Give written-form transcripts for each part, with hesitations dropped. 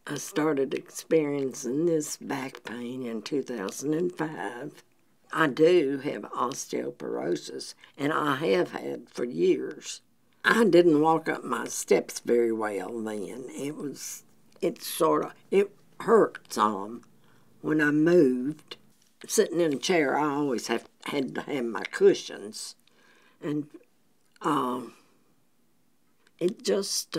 I started experiencing this back pain in 2005. I do have osteoporosis, and I have had for years. I didn't walk up my steps very well then. It hurt some when I moved. Sitting in a chair, I always had to have my cushions. And it just,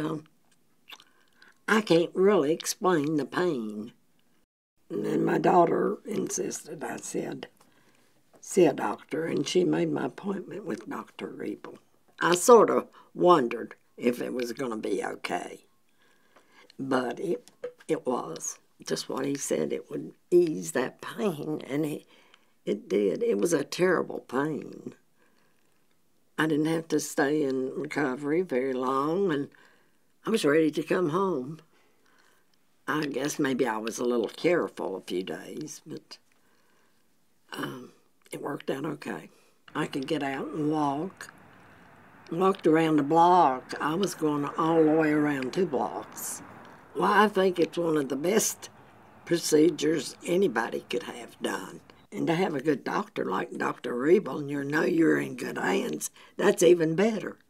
I can't really explain the pain. And then my daughter insisted I said, see a doctor, and she made my appointment with Dr. Riebel. I sort of wondered if it was going to be okay, but it was. Just what he said, it would ease that pain, and it did. It was a terrible pain. I didn't have to stay in recovery very long, and I was ready to come home. I guess maybe I was a little careful a few days, but it worked out okay. I could get out and walk. Walked around the block. I was going all the way around 2 blocks. Well, I think it's one of the best procedures anybody could have done. And to have a good doctor like Dr. Riebel and you know you're in good hands, that's even better.